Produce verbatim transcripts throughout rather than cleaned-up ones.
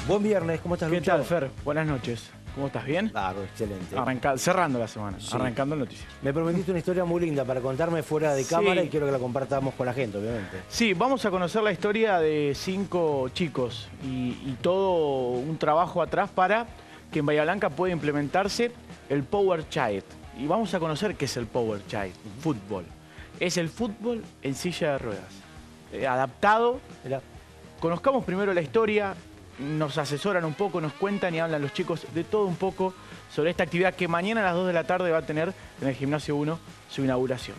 Buen viernes, ¿cómo estás, ¿Qué Lucho? tal, Fer? Buenas noches. ¿Cómo estás? ¿Bien? Ah, excelente. Arranca... Cerrando la semana, Sí. arrancando el noticiero. Me prometiste una historia muy linda para contarme fuera de Sí. cámara y quiero que la compartamos con la gente, obviamente. Sí, vamos a conocer la historia de cinco chicos y, y todo un trabajo atrás para que en Bahía Blanca pueda implementarse el Power Child. Y vamos a conocer qué es el Power Child, fútbol. Es el fútbol en silla de ruedas, eh, adaptado. Mirá. Conozcamos primero la historia, nos asesoran un poco, nos cuentan y hablan los chicos de todo un poco sobre esta actividad que mañana a las dos de la tarde va a tener en el Gimnasio uno su inauguración.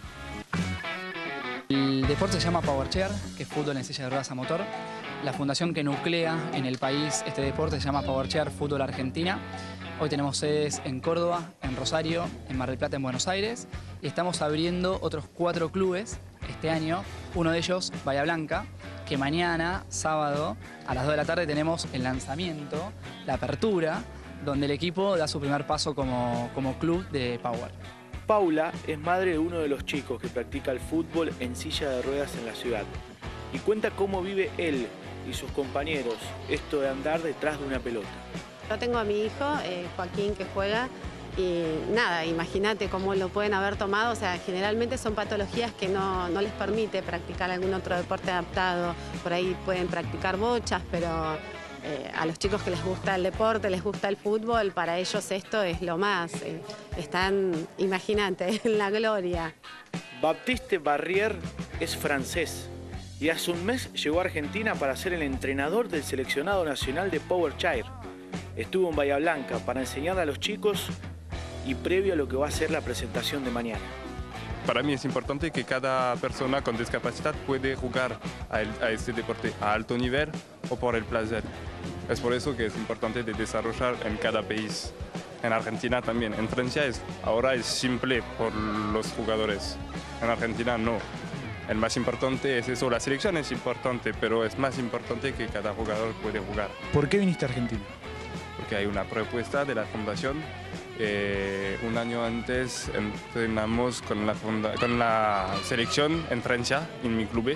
El deporte se llama Power Chair, que es fútbol en silla de ruedas a motor. La fundación que nuclea en el país este deporte se llama Power Chair Fútbol Argentina. Hoy tenemos sedes en Córdoba, en Rosario, en Mar del Plata, en Buenos Aires. Y estamos abriendo otros cuatro clubes este año. Uno de ellos, Bahía Blanca, que mañana, sábado, a las dos de la tarde tenemos el lanzamiento, la apertura, donde el equipo da su primer paso como, como club de Power. Paula es madre de uno de los chicos que practica el fútbol en silla de ruedas en la ciudad y cuenta cómo vive él y sus compañeros esto de andar detrás de una pelota. Yo tengo a mi hijo, eh, Joaquín, que juega y nada, imagínate cómo lo pueden haber tomado. O sea, generalmente son patologías que no, no les permite practicar algún otro deporte adaptado. Por ahí pueden practicar bochas, pero eh, a los chicos que les gusta el deporte, les gusta el fútbol, para ellos esto es lo más. Eh, están, imagínate, en la gloria. Baptiste Barrier es francés y hace un mes llegó a Argentina para ser el entrenador del seleccionado nacional de Power Chair. Estuvo en Bahía Blanca para enseñar a los chicos y previo a lo que va a ser la presentación de mañana. Para mí es importante que cada persona con discapacidad puede jugar a, el, a este deporte a alto nivel o por el placer. Es por eso que es importante de desarrollar en cada país. En Argentina también. En Francia es, ahora es simple por los jugadores. En Argentina no. El más importante es eso. La selección es importante, pero es más importante que cada jugador puede jugar. ¿Por qué viniste a Argentina? Porque hay una propuesta de la fundación. Eh, un año antes entrenamos con la, funda con la selección en Francia, en mi club.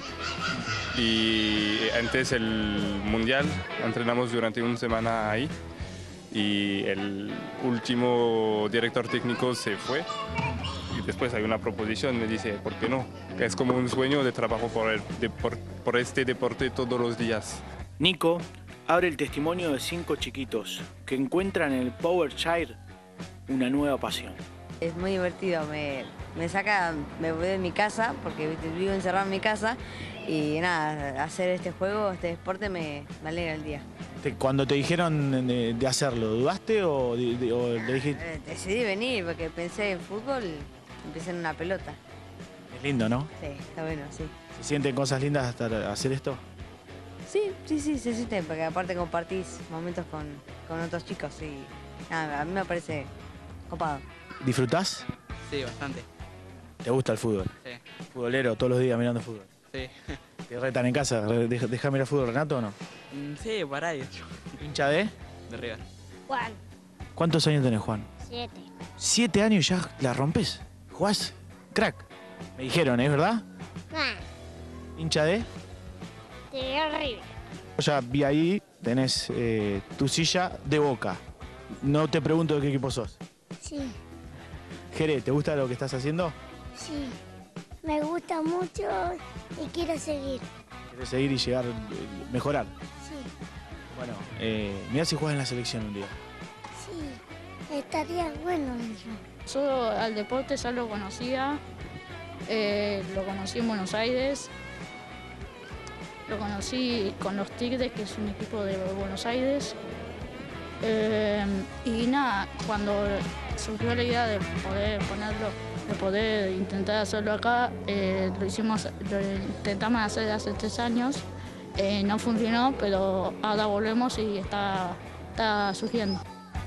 Y antes el mundial, entrenamos durante una semana ahí. Y el último director técnico se fue. Y después hay una proposición, me dice, ¿por qué no? Es como un sueño de trabajo por, el, de, por, por este deporte todos los días. Nico abre el testimonio de cinco chiquitos que encuentran en el Power Child una nueva pasión. Es muy divertido, me, me saca, me voy de mi casa, porque vivo encerrado en mi casa, y nada, hacer este juego, este deporte me, me alegra el día. Cuando te dijeron de, de hacerlo, ¿dudaste o, de, de, o le dijiste? Eh, Decidí venir porque pensé en fútbol, empecé en una pelota. Es lindo, ¿no? Sí, está bueno, sí. ¿Se sienten cosas lindas hasta hacer esto? Sí, sí, sí, se siente, porque aparte compartís momentos con, con otros chicos y nada, a mí me parece copado. ¿Disfrutás? Sí, bastante. ¿Te gusta el fútbol? Sí. ¿Futbolero todos los días mirando fútbol? Sí. ¿Te retan en casa? ¿Deja, deja mirar fútbol, Renato, o no? Sí, para ahí. ¿Hincha de? De River. Juan, ¿Cuántos años tenés, Juan? siete. ¿Siete años y ya la rompes? ¿Jugás? Crack. Me dijeron, ¿es verdad? Ah, ¿Hincha de? de River. Yo ya vi ahí, tenés eh, tu silla de Boca. No te pregunto de qué equipo sos. Sí, Jere, ¿te gusta lo que estás haciendo? sí. Me gusta mucho y quiero seguir. ¿Querés seguir y llegar, eh, mejorar? Sí, Bueno, eh, mirá si juegas en la selección un día. sí. Estaría bueno eso. Yo al deporte ya lo conocía, eh, lo conocí en Buenos Aires, lo conocí con los Tigres, que es un equipo de Buenos Aires. Eh, y nada, cuando surgió la idea de poder ponerlo, de poder intentar hacerlo acá, eh, lo hicimos, lo intentamos hacer hace tres años, eh, no funcionó, pero ahora volvemos y está, está surgiendo.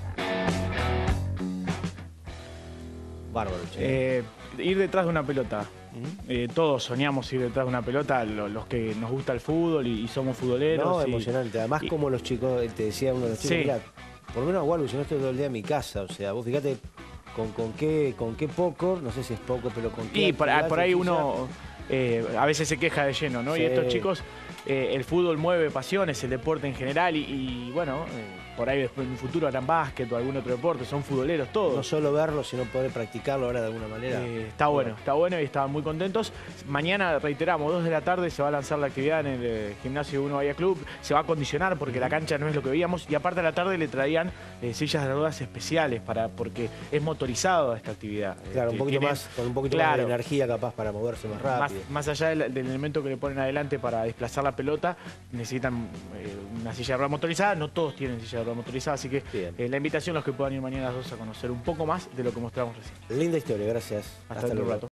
Bárbaro, che. Eh, ir detrás de una pelota. ¿Mm? Eh, todos soñamos ir detrás de una pelota, lo- los que nos gusta el fútbol y, y somos futboleros. No, y- emocionante. Además, y- como los chicos, te decía uno de los chicos, Sí. mirá, por lo menos Walu, yo no estoy todo el día en mi casa. O sea, vos fíjate con, con, qué, con qué poco, no sé si es poco, pero con qué Y por, actividad por ahí sencilla. uno eh, a veces se queja de lleno, ¿no? Sí. Y estos chicos eh, el fútbol mueve pasiones, el deporte en general y, y bueno, eh, por ahí después en un futuro harán básquet o algún otro deporte, son futboleros todos. No solo verlo, sino poder practicarlo ahora de alguna manera. Eh, está bueno, está bueno y estaban muy contentos. Mañana, reiteramos, dos de la tarde se va a lanzar la actividad en el eh, Gimnasio uno Bahía Club. Se va a acondicionar porque la cancha no es lo que veíamos. Y aparte a la tarde le traían eh, sillas de ruedas especiales para porque es motorizado esta actividad. Claro, un Eh, poquito tiene- más, con un poquito claro, más de energía capaz para moverse más más, rápido. más allá del, del elemento que le ponen adelante para desplazar la pelota, necesitan eh, una silla de ruedas motorizada. No todos tienen silla de ruedas motorizada, así que Bien. eh, la invitación a los que puedan ir mañana a las dos a conocer un poco más de lo que mostramos recién. Linda historia, gracias. Hasta, otro rato.